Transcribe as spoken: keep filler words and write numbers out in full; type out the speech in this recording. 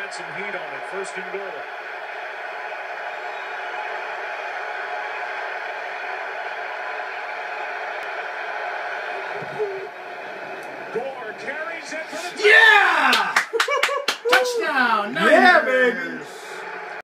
had some heat on it. First and goal. Gore carries it for the... Yeah!